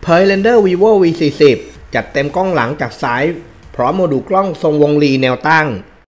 เผยเรนเดอร์ vivo V40 จัดเต็มกล้องหลังจากซ้ายพร้อมโมดูลกล้องทรงวงรีแนวตั้ง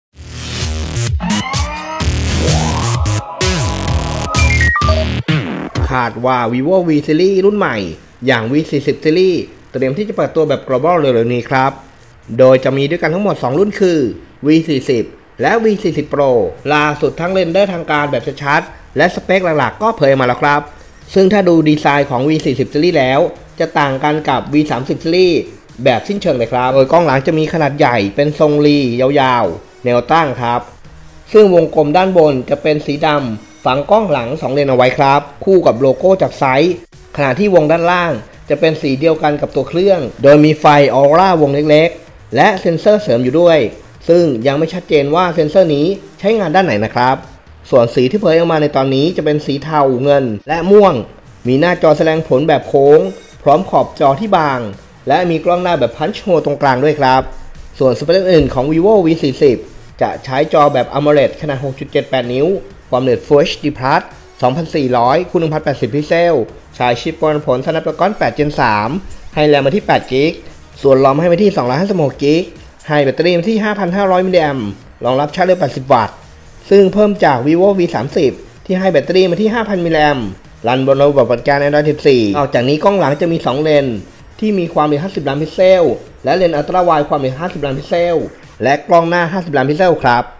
คาดว่า vivo V Series รุ่นใหม่อย่าง V40 Series เตรียมที่จะเปิดตัวแบบ global เร็วๆนี้ครับโดยจะมีด้วยกันทั้งหมด2รุ่นคือ V40 และ V40 Pro ล่าสุดทั้งเรนเดอร์ทางการแบบชัดๆและสเปคหลักๆก็เผยมาแล้วครับซึ่งถ้าดูดีไซน์ของ V40 Series แล้วจะต่างกันกับ V30 Series แบบสิ้นเชิงเลยครับโดยกล้องหลังจะมีขนาดใหญ่เป็นทรงรียาวๆแนวตั้งครับซึ่งวงกลมด้านบนจะเป็นสีดำฝังกล้องหลัง2เลนเอาไว้ครับคู่กับโลโก้จากไซส์ขณะที่วงด้านล่างจะเป็นสีเดียวกันกับตัวเครื่องโดยมีไฟออร่าวงเล็กๆและเซ็นเซอร์เสริมอยู่ด้วยซึ่งยังไม่ชัดเจนว่าเซ็นเซอร์นี้ใช้งานด้านไหนนะครับส่วนสีที่เผยออกมาในตอนนี้จะเป็นสีเทาเงินและม่วงมีหน้าจอแสดงผลแบบโค้งพร้อมขอบจอที่บางและมีกล้องหน้าแบบพันช์โฮตรงกลางด้วยครับส่วนสเปคอื่นของ vivo V40 จะใช้จอแบบ AMOLED ขนาด 6.78 นิ้วความละเอียด Full HD Plus 2400 คูณ 1080 พิกเซลใช้ชิปประมวลผล Snapdragon 8 Gen 3ให้แรมมาที่8 GB ส่วนรอมให้มาที่256 GB ให้แบตเตอรี่มาที่ 5,500 มิลลิแอมป์รองรับชาร์จเร็ว80 วัตต์ซึ่งเพิ่มจาก vivo V30 ที่ให้แบตเตอรี่มาที่ 5,000 มิลลิแอมป์รันบนระบบปฏิบัติการ Android 14นอกจากนี้กล้องหลังจะมี2เลนที่มีความละเอียด50 ล้านพิกเซลและเลนส์อัลตร้าไวด์ความละเอียด50 ล้านพิกเซลและกล้องหน้า50 ล้านพิกเซลครับ